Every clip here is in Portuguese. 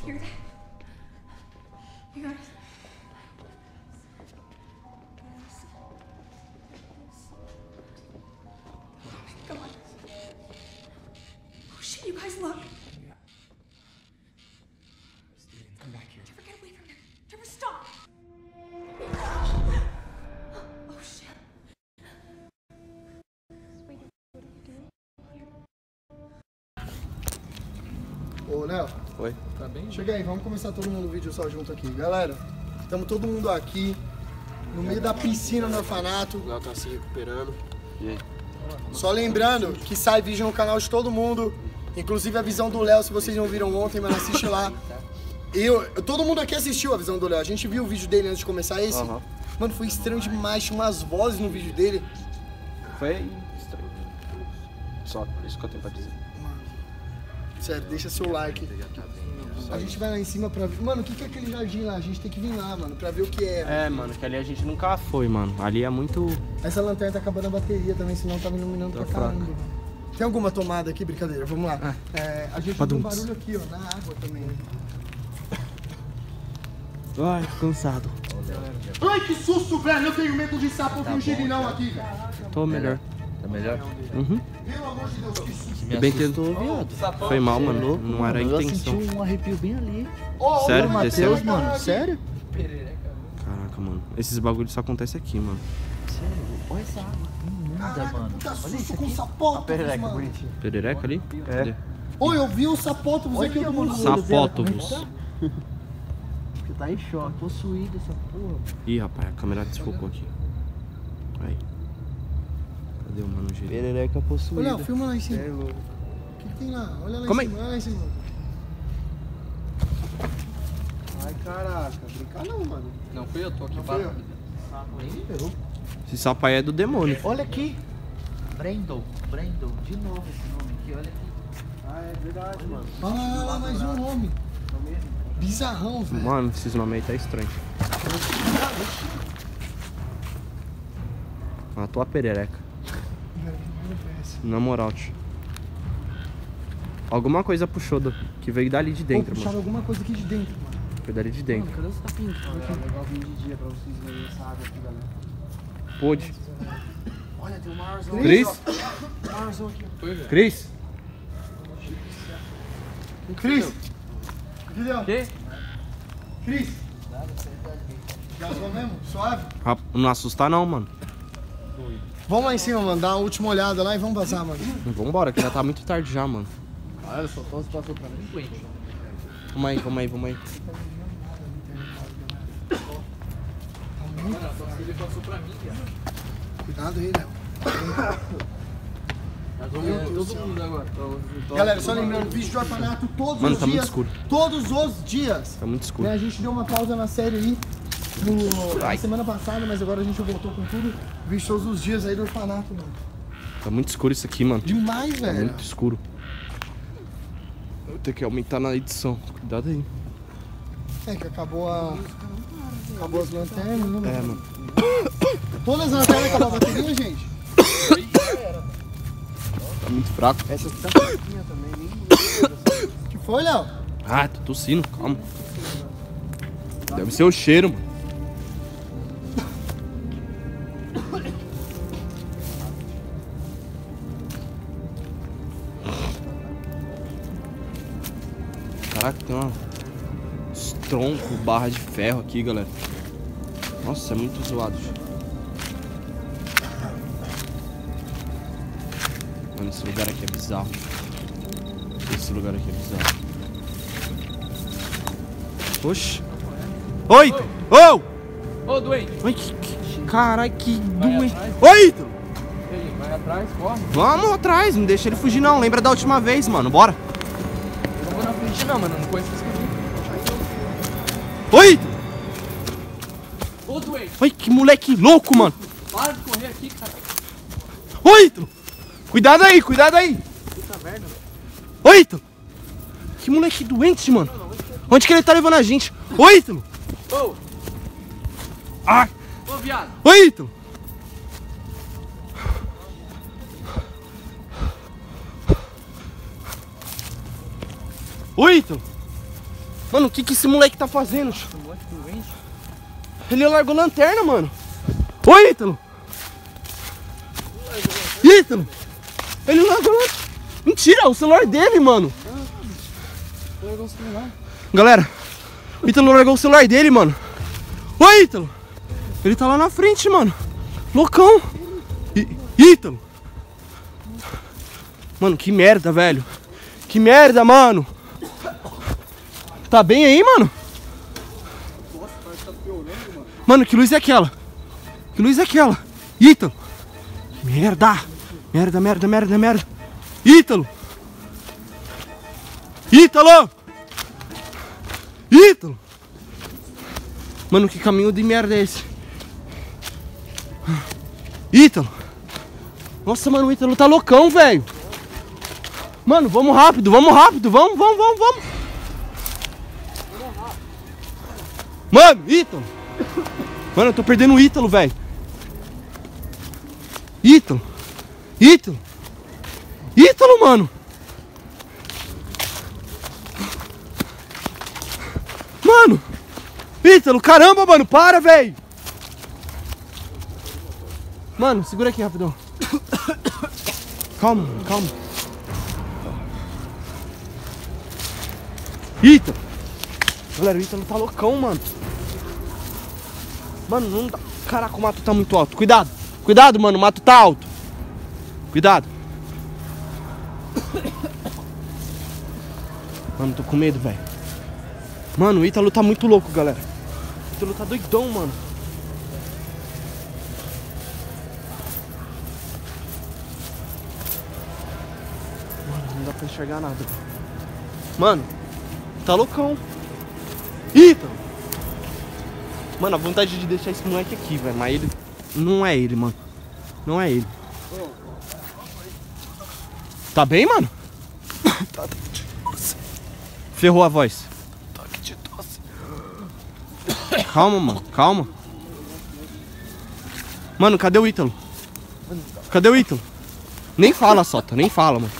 hear that? You guys. Come on. Oh shit, you guys look. Steven, come back here. Trevor, get away from him. Trevor, stop. Oh shit. Ô, Léo. Oi. Tá bem? Chega aí, vamos começar todo mundo o vídeo só junto aqui. Galera, estamos todo mundo aqui, no meio da piscina no orfanato. O Léo tá se recuperando. E aí? Só lembrando que sai vídeo no canal de todo mundo, inclusive a visão do Léo, se vocês não viram ontem, mas assiste lá. Todo mundo aqui assistiu a visão do Léo, a gente viu o vídeo dele antes de começar esse. Mano, foi estranho demais, tinha umas vozes no vídeo dele. Foi estranho. Só isso que eu tenho pra dizer. Sério, deixa seu like. A gente vai lá em cima pra ver. Mano, o que é aquele jardim lá? A gente tem que vir lá, mano, pra ver o que é. É, mano, que ali a gente nunca foi, mano. Ali é muito... Essa lanterna tá acabando a bateria também, senão tava iluminando pra caramba. Tem alguma tomada aqui? Brincadeira, vamos lá. A gente ouviu um barulho aqui, ó, na água também. Ai, cansado. Ai, que susto, velho! Eu tenho medo de sapo, eu vi um girinão aqui, velho. Tô melhor. Tá melhor? Uhum. Pelo amor de Deus, que susto. Me Bem que assustou, viado. foi mal, mano. Não era a Eu intenção. senti um arrepio bem ali. Sério? Ô, Desceu? Matheus, mano, sério? Caraca, mano. Esses bagulhos só acontecem aqui, mano. Sério? Olha essa água imunda, Caraca, mano. puta Olha susto isso com aqui. sapótobus, mano. Perereca ali? Cadê? Oi, eu vi o sapótobus aqui, todo mundo. Sapótobus. Você tá em choque. Possuído essa porra. Ih, rapaz, a câmera desfocou aqui. Aí. Cadê o mano G? Perereca Ô, possuída. Léo, filma lá em cima. É louco. O que tem lá? Olha lá Como em é? cima, olha lá em cima. Ai, caraca, brincar não, mano. Não fui eu, tô aqui Não para. fui eu. Esse sapo aí é do demônio. Olha aqui. Brandon. De novo esse nome aqui, olha aqui. Ah, é verdade, mano. Olha lá, mais um nome. Bizarrão, velho. Mano, esses nomes aí tá estranho. Matou a perereca. Na moral, tio. Alguma coisa puxou que veio dali de dentro, Puxaram mano. alguma coisa aqui de dentro, mano. Foi dali de dentro. Cadê esse tapinho? É legal vir de dia pra vocês verem essa água aqui, galera. Pôde. Olha, tem um marzão. Cris? Um marzão aqui. Cris? Cris! Entendeu? Que? Cris! Gasou mesmo? Suave? Não assustar não, mano. Vamos lá em cima, mano. Dar uma última olhada lá e vamos vazar, mano. Vambora, que já tá muito tarde já, mano. Olha só, então você passou pra mim. Vamos aí. Ele passou pra mim, viado. Cuidado aí, Léo. Todo mundo agora. Galera, só lembrando, vídeo de orfanato todos Mano, os tá dias. muito escuro. Todos os dias. Tá muito escuro. Né, a gente deu uma pausa na série aí na semana passada, mas agora a gente voltou com tudo. Vídeo todos os dias aí do orfanato, mano. Tá muito escuro isso aqui, mano. Demais, Tá velho. muito escuro. Eu vou ter que aumentar na edição. Cuidado aí. É que acabou as lanternas, né, mano? É, mano. Todas as lanternas acabaram a bateria, gente? Tá muito fraco. Essa aqui tá fraquinha também, nem. Que foi, Léo? Ah, tô tossindo, calma. Deve ser o cheiro, mano. Caraca, tem uns troncos, barra de ferro aqui, galera. Nossa, é muito zoado. Mano, esse lugar aqui é bizarro. Esse lugar aqui é bizarro. Oxi. Oi! Ô! Ô, doente. Oi, que caralho, que doente. atrás? Oi, Ítalo! Ei, vai atrás, corre. Vamos atrás, não deixa ele fugir não. Lembra da última vez, mano. Bora. Eu não vou na frente não, mano. Eu não conheço esse caminho. Oi, Ítalo! Ô, doente. Oi, que moleque louco, mano. Para de correr aqui, cara. Oi, Ítalo! Cuidado aí, cuidado aí. Puta merda. Oi, Ítalo! Que moleque doente, mano. Onde que ele tá levando a gente? Oi, Ítalo! Ô, Ai! ô, viado. Oi, Ítalo! Oi, Ítalo! Mano, o que esse moleque tá fazendo? Ele largou lanterna, mano. Oi, Ítalo. Ítalo. Ele largou lanterna. Mentira, o celular dele, mano. Largou o celular. Galera, o Ítalo largou o celular dele, mano. Oi, Ítalo. Ele tá lá na frente, mano. Loucão. Ítalo. Mano, que merda, velho. Que merda, mano. Tá bem aí, mano? Nossa, parece que tá piorando, mano. Mano, que luz é aquela? Que luz é aquela? Ítalo. Merda. Merda, merda, merda, merda. Ítalo. Ítalo. Ítalo. Mano, que caminho de merda é esse? Ítalo. Nossa, mano, o Ítalo tá loucão, velho. Mano, vamos rápido, vamos rápido. Vamos. Mano, Ítalo. Mano, eu tô perdendo o Ítalo, velho. Ítalo. Ítalo, mano. Mano. Ítalo, caramba, mano. Para, velho. Mano, segura aqui rapidão. Calma, calma. Ítalo. Galera, o Ítalo tá loucão, mano. Mano, não dá. Caraca, o mato tá muito alto. Cuidado. Cuidado, mano. O mato tá alto. Cuidado. Mano, tô com medo, velho. Mano, o Ítalo tá muito louco, galera. O Ítalo tá doidão, mano. Mano, não dá pra enxergar nada. Mano, tá loucão. Ítalo. Mano, a vontade de deixar esse moleque aqui, velho. Mas ele... Não é ele, mano. Não é ele. Tá bem, mano? Tá de tosse. Ferrou a voz. Tá de tosse. Calma, mano. Calma. Mano, cadê o Ítalo? Cadê o Ítalo? Nem fala, Sota. Nem fala, mano.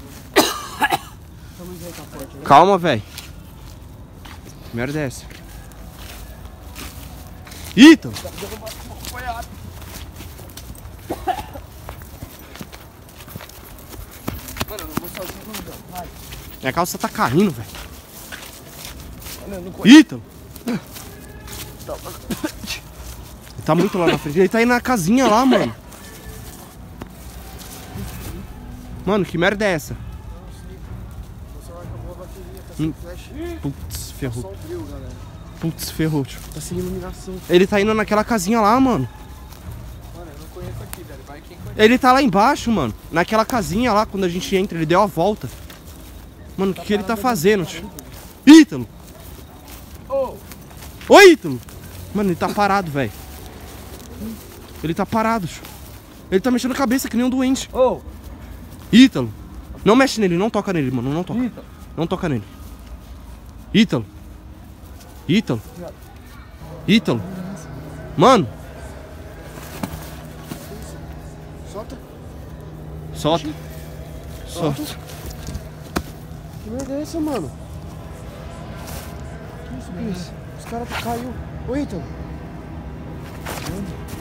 Calma, velho. Que merda é essa? Ítalo! Mano, eu não vou sozinho não, vai. Minha calça tá caindo, velho. Ítalo! Ele tá muito lá na frente. Ele tá aí na casinha lá, mano. Mano, que merda é essa? O celular acabou a bateria, tá sem flash. Putz, ferrou. Só o brilho, galera. Putz, ferrou, tio. Tá sem iluminação. Ele tá indo naquela casinha lá, mano. Mano, eu não conheço aqui, velho. Vai quem conhece. Ele tá lá embaixo, mano. Naquela casinha lá, quando a gente entra, ele deu a volta. Mano, o que ele tá fazendo, tio? Ítalo! Ô, Oi, Ítalo! Mano, ele tá parado, velho. Ele tá parado, tio. Ele tá mexendo a cabeça que nem um doente. ô. Ítalo! Não mexe nele, não toca nele, mano. Não toca. Ítalo. Não toca nele. Ítalo! Ítalo! Ítalo! Mano! Solta. Solta! Solta! Que merda é essa, mano? Que isso, Cris? Os caras caiu. Ô, Ítalo.